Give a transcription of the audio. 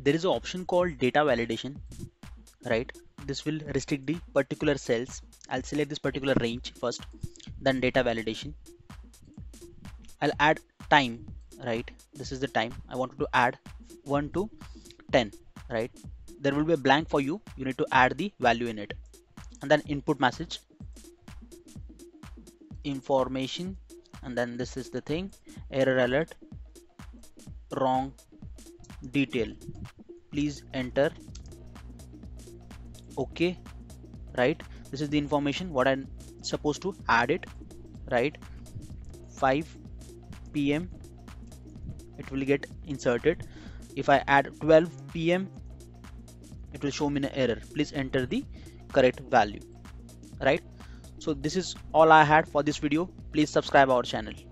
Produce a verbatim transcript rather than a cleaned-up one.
there is an option called data validation, right? This will restrict the particular cells. I'll select this particular range first, then data validation. I'll add time, right? This is the time I wanted to add, one to ten, right? There will be a blank for you, you need to add the value in it. And then input message, information, and then this is the thing, error alert, wrong detail, please enter. Okay, right? This is the information what I'm supposed to add it, right? five p m it will get inserted. If I add twelve p m it will show me an error, please enter the correct value, right? So this is all I had for this video. Please subscribe our channel.